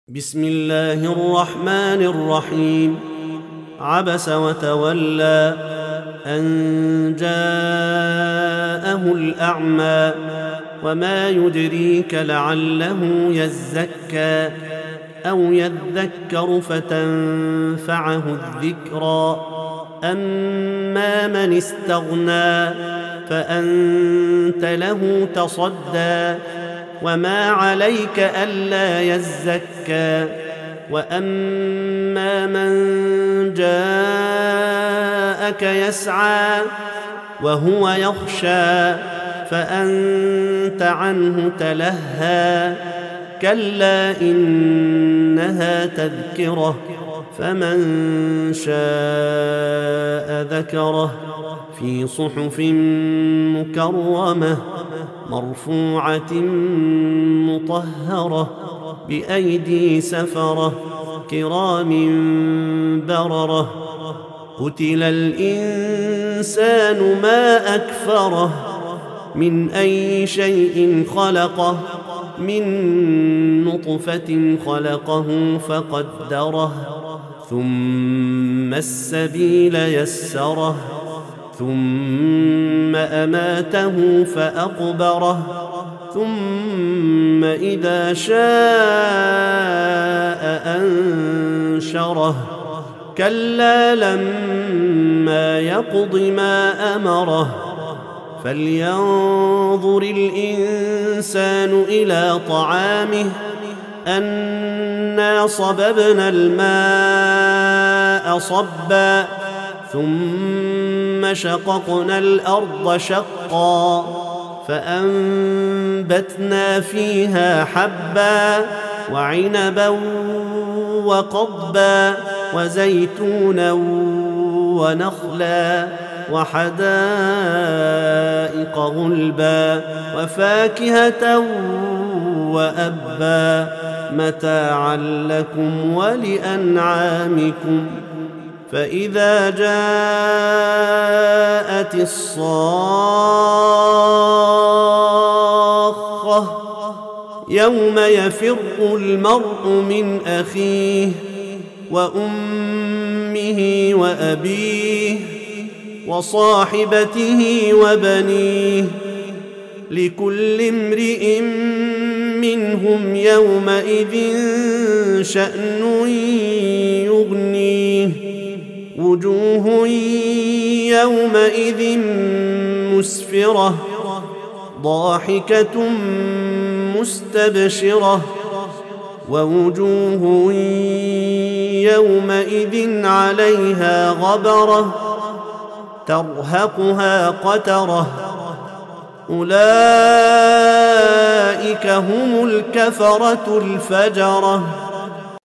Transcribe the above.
بسم الله الرحمن الرحيم. عبس وتولى أن جاءه الأعمى وما يدريك لعله يزكى أو يذكر فتنفعه الذكرى. أما من استغنى فأنت له تصدى وما عليك ألا يزكى. وأما من جاءك يسعى وهو يخشى فأنت عنه تلهى. كلا إنها تذكرة فمن شاء ذكره في صحف مكرمة مرفوعة مطهرة بأيدي سفرة كرام بررة. قتل الإنسان ما أكفره من أي شيء خلقه من نطفة خلقه فقدره ثم السبيل يسره ثم أماته فأقبره ثم إذا شاء أنشره. كلا لما يقض ما أمره. فلينظر الإنسان إلى طعامه أنا صببنا الماء صبا ثم شققنا الأرض شقا فأنبتنا فيها حبا وعنبا وقضبا وزيتونا ونخلا وحدائق غلبا وفاكهة وأبا متاعا لكم ولأنعامكم. فإذا جاءت الصاخة يوم يفر المرء من أخيه وأمه وأبيه وصاحبته وبنيه لكل امرئ منهم يومئذ شأن يغنيه. وجوه يومئذ مسفرة ضاحكة مستبشرة ووجوه يومئذ عليها غبرة ترهقها قترة. أولئك هم الكفرة الفجرة.